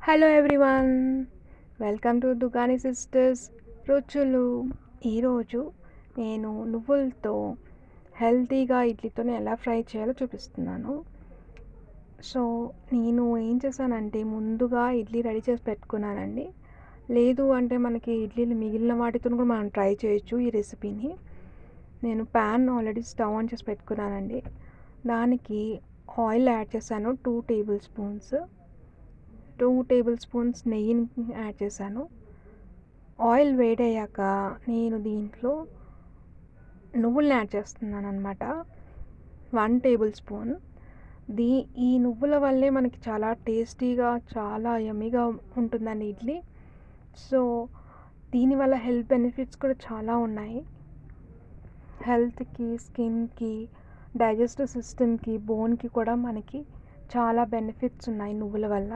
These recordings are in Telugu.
Hello everyone, welcome to Dugani sisters రుచులు. ఈరోజు నేను నువ్వులతో హెల్తీగా ఇడ్లీతోనే ఎలా ఫ్రై చేయాలో చూపిస్తున్నాను. సో నేను ఏం చేశానంటే ముందుగా ఇడ్లీ రెడీ చేసి పెట్టుకున్నానండి. లేదు అంటే మనకి ఇడ్లీలు మిగిలిన వాటితో కూడా మనం ట్రై చేయొచ్చు ఈ రెసిపీని. నేను ప్యాన్ ఆల్రెడీ స్టవ్ ఆన్ చేసి పెట్టుకున్నానండి. దానికి ఆయిల్ యాడ్ చేశాను. 2 టేబుల్ స్పూన్స్ 2 టేబుల్ స్పూన్స్ నెయ్యిని యాడ్ చేశాను. ఆయిల్ వేడయ్యాక నేను దీంట్లో నువ్వుల్ని యాడ్ చేస్తున్నాను అనమాట. 1 టేబుల్ స్పూన్. ఈ నువ్వుల వల్లే మనకి చాలా టేస్టీగా, చాలా యమ్మీగా ఉంటుందండి ఇడ్లీ. సో దీనివల్ల హెల్త్ బెనిఫిట్స్ కూడా చాలా ఉన్నాయి. హెల్త్కి, స్కిన్కి, డైజెస్టివ్ సిస్టమ్కి, బోన్కి కూడా మనకి చాలా బెనిఫిట్స్ ఉన్నాయి నువ్వుల వల్ల.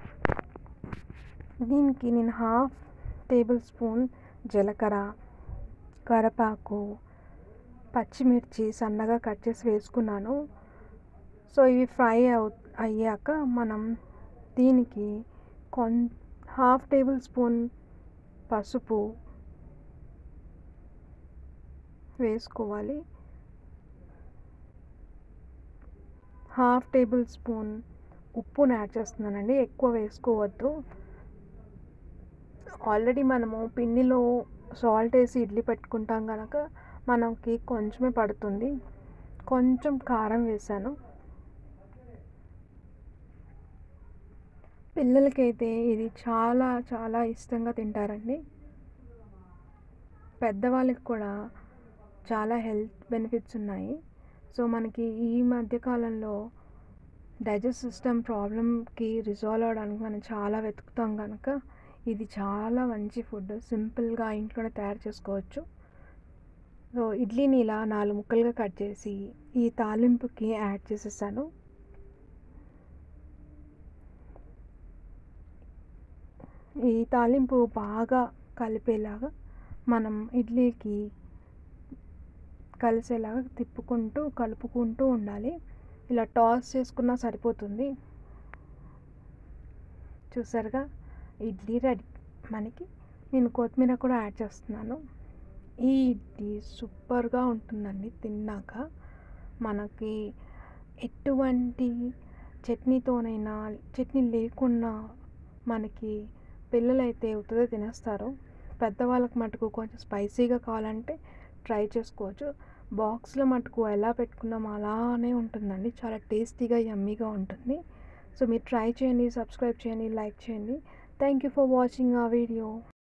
దీనికి నేను 1/2 టేబుల్ స్పూన్ జీలకర్ర, కరివేపాకు, పచ్చిమిర్చి సన్నగా కట్ చేసి వేసుకున్నాను. సో ఇవి ఫ్రై అయ్యాక మనం దీనికి 1/2 టేబుల్ స్పూన్ పసుపు వేసుకోవాలి. 1/2 టేబుల్ స్పూన్ ఉప్పుని యాడ్ చేస్తున్నానండి, ఎక్కువ వేసుకోవద్దు. ఆల్రెడీ మనము పిండిలో సాల్ట్ వేసి ఇడ్లీ పెట్టుకుంటాం కనుక మనకి కొంచెమే పడుతుంది. కొంచెం కారం వేసాను. పిల్లలకైతే ఇది చాలా చాలా ఇష్టంగా తింటారండి. పెద్దవాళ్ళకి కూడా చాలా హెల్త్ బెనిఫిట్స్ ఉన్నాయి. సో మనకి ఈ మధ్యకాలంలో డైజెస్ట్ సిస్టమ్ ప్రాబ్లమ్కి రిజాల్వ్ అవ్వడానికి మనం చాలా వెతుకుతాం కనుక ఇది చాలా మంచి ఫుడ్. సింపుల్గా ఇంట్లోనే తయారు చేసుకోవచ్చు. సో ఇడ్లీని ఇలా 4 ముక్కలుగా కట్ చేసి ఈ తాలింపుకి యాడ్ చేసేసాను. ఈ తాలింపు బాగా కలిపేలాగా మనం ఇడ్లీకి కలిసేలాగా కలుపుకుంటూ ఉండాలి. ఇలా టాస్ చేసుకున్నా సరిపోతుంది. చూసారుగా, ఇడ్లీ రెడీ మనకి. నేను కొత్తిమీర కూడా యాడ్ చేస్తున్నాను. ఈ ఇడ్లీ సూపర్గా ఉంటుందండి తిన్నాక. మనకి ఎటువంటి చట్నీతోనైనా, చట్నీ లేకున్నా మనకి పిల్లలైతే ఉత్తదే తినేస్తారు. పెద్దవాళ్ళకి మటుకు కొంచెం స్పైసీగా కావాలంటే ట్రై చేసుకోవచ్చు. బాక్స్లో మటుకు ఎలా పెట్టుకున్నామో అలానే ఉంటుందండి. చాలా టేస్టీగా, యమ్మీగా ఉంటుంది. సో మీరు ట్రై చేయండి, సబ్స్క్రైబ్ చేయండి, లైక్ చేయండి. థ్యాంక్ యూ ఫర్ వాచింగ్ ఆ వీడియో.